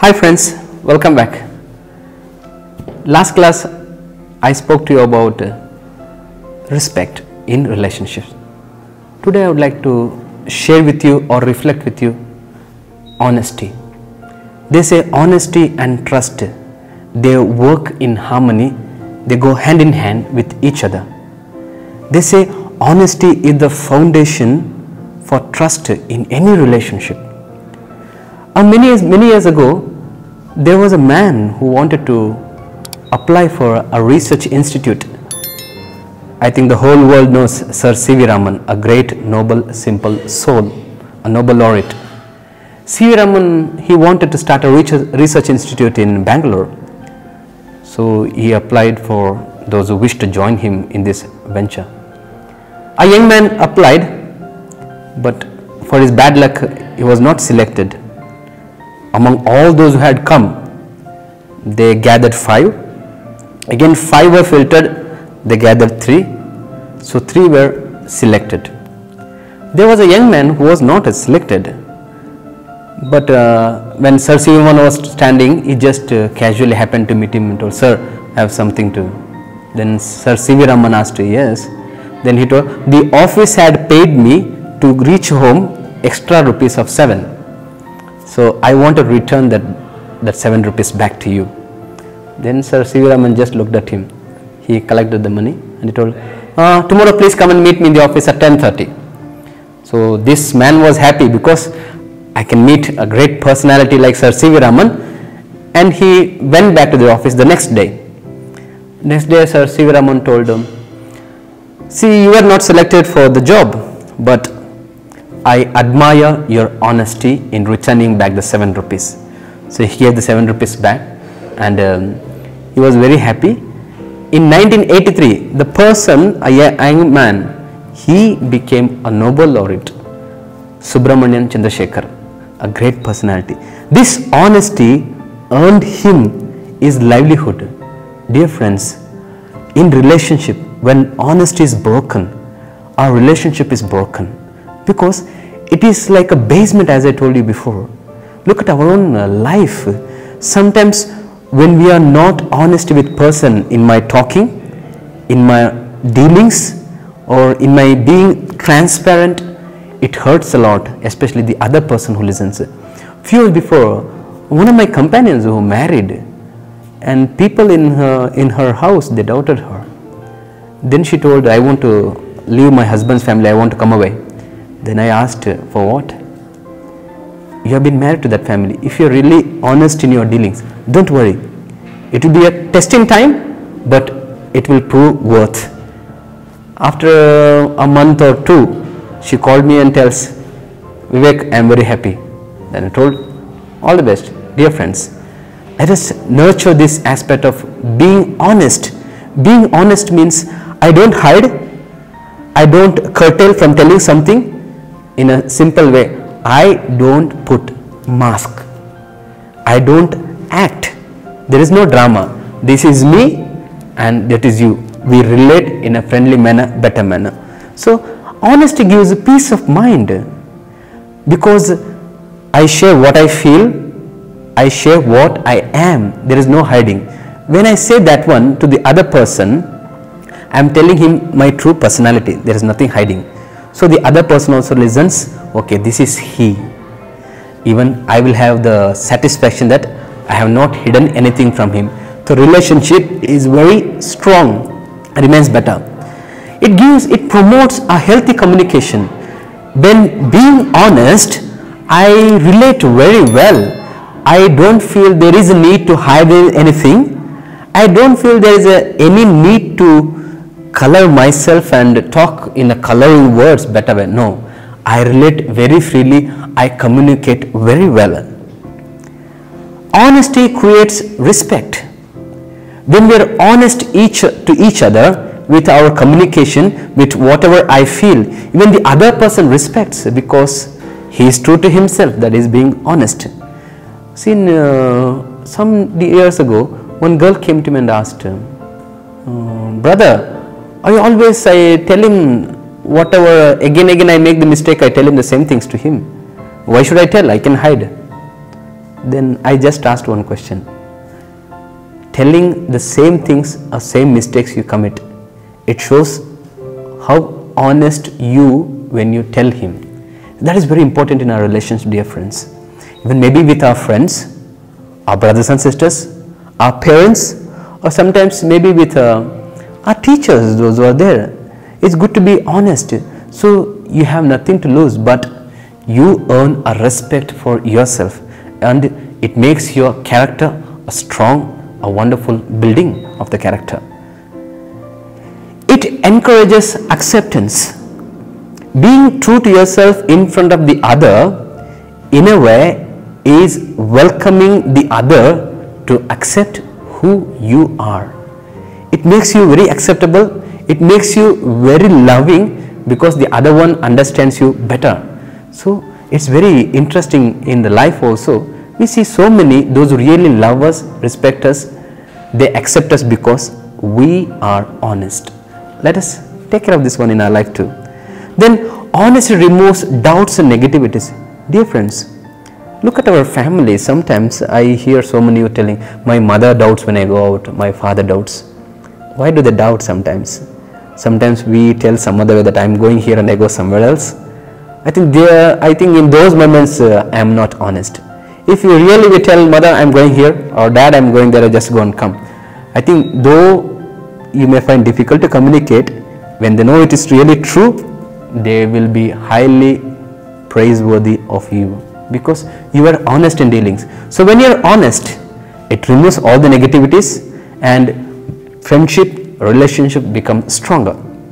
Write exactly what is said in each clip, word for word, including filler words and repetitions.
Hi friends, welcome back. Last class I spoke to you about uh, respect in relationships. Today I would like to share with you or reflect with you honesty. They say honesty and trust, they work in harmony, they go hand in hand with each other. They say honesty is the foundation for trust in any relationship. Uh, many, years, many years ago, there was a man who wanted to apply for a research institute. I think the whole world knows Sir C V Raman, a great noble simple soul, a Nobel laureate. C V Raman, he wanted to start a research institute in Bangalore. So he applied for those who wished to join him in this venture. A young man applied, but for his bad luck, he was not selected. Among all those who had come, they gathered five. Again, five were filtered, they gathered three. So three were selected. There was a young man who was not selected. But uh, when Sir C V Raman was standing, he just uh, casually happened to meet him and told, "Sir, I have something to." Then Sir C V Raman asked, "Yes." Then he told, "The office had paid me to reach home extra rupees of seven. So I want to return that, that seven rupees back to you." Then Sir C V Raman just looked at him. He collected the money and he told, uh, "Tomorrow please come and meet me in the office at ten thirty. So this man was happy because I can meet a great personality like Sir C V Raman, and he went back to the office the next day. Next day Sir C V Raman told him, "See, you are not selected for the job, but I admire your honesty in returning back the seven rupees. So he gave the seven rupees back, and um, he was very happy. In nineteen eighty-three, the person, a young man, he became a Nobel laureate, Subramanian Chandrasekhar, a great personality. This honesty earned him his livelihood. Dear friends, in relationship, when honesty is broken, our relationship is broken, because it is like a basement, as I told you before. Look at our own uh, life. Sometimes when we are not honest with person in my talking, in my dealings, or in my being transparent, it hurts a lot, especially the other person who listens. Few years before, one of my companions who married, and people in her, in her house, they doubted her. Then she told, "I want to leave my husband's family, I want to come away." Then I asked her, "For what? You have been married to that family. If you are really honest in your dealings, don't worry. It will be a testing time, but it will prove worth." After a month or two, she called me and tells, "Vivek, I am very happy." Then I told, "All the best." Dear friends, let us nurture this aspect of being honest. Being honest means I don't hide, I don't curtail from telling something. In a simple way, I don't put mask, I don't act. There is no drama. This is me and that is you. We relate in a friendly manner, better manner. So honesty gives a peace of mind, because I share what I feel, I share what I am. There is no hiding. When I say that one to the other person, I am telling him my true personality. There is nothing hiding. So the other person also listens, okay, this is he. Even I will have the satisfaction that I have not hidden anything from him. The relationship is very strong, remains better. It gives, it promotes a healthy communication. When being honest, I relate very well. I don't feel there is a need to hide anything. I don't feel there is a, any need to color myself and talk in a coloring words better way. No, I relate very freely, I communicate very well. Honesty creates respect. When we are honest each to each other with our communication, with whatever I feel, even the other person respects, because he is true to himself, that is being honest. See, uh, some years ago, one girl came to me and asked, uh, "Brother, I always I tell him whatever, again again I make the mistake, I tell him the same things to him. Why should I tell? I can hide." then I just asked one question. Telling the same things or same mistakes you commit, it shows how honest you when you tell him. That is very important in our relationship, dear friends. Even maybe with our friends, our brothers and sisters, our parents, or sometimes maybe with uh, our teachers, those who are there. It's good to be honest. So you have nothing to lose, but you earn a respect for yourself, and it makes your character a strong, a wonderful building of the character. It encourages acceptance. Being true to yourself in front of the other, in a way, is welcoming the other to accept who you are. It makes you very acceptable. It makes you very loving because the other one understands you better. So it's very interesting in the life also. We see so many, those who really love us, respect us, they accept us because we are honest. Let us take care of this one in our life too. Then honesty removes doubts and negativities. Dear friends, look at our family. Sometimes I hear so many you telling, my mother doubts when I go out, my father doubts. Why do they doubt sometimes? Sometimes we tell some other way that I am going here and I go somewhere else. I think there, I think in those moments uh, I am not honest. If you really will tell mother I am going here, or dad I am going there, I just go and come. I think though you may find difficult to communicate, when they know it is really true, they will be highly praiseworthy of you because you are honest in dealings. So when you are honest, it removes all the negativities and friendship, relationship becomes stronger.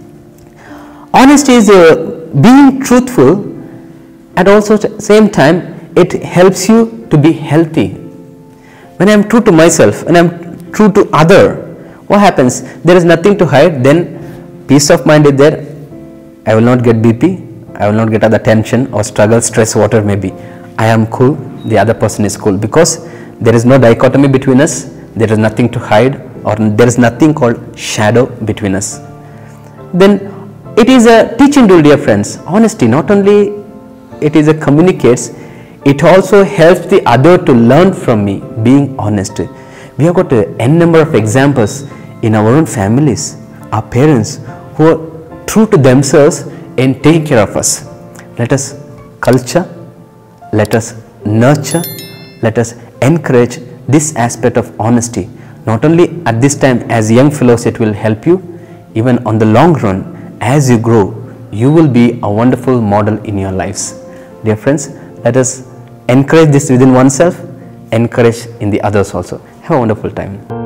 Honesty is uh, being truthful, and also at the same time it helps you to be healthy. When I am true to myself and I am true to other, what happens? There is nothing to hide, then peace of mind is there. I will not get B P, I will not get other tension or struggle, stress, whatever may be. I am cool, the other person is cool, because there is no dichotomy between us, there is nothing to hide, or there is nothing called shadow between us. Then it is a teaching tool, dear friends. Honesty, not only it is a communicates, it also helps the other to learn from me, being honest. We have got a n number of examples in our own families, our parents who are true to themselves and take care of us. Let us culture, let us nurture, let us encourage this aspect of honesty. Not only at this time as young fellows, it will help you, even on the long run, as you grow, you will be a wonderful model in your lives. Dear friends, let us encourage this within oneself, encourage in the others also. Have a wonderful time.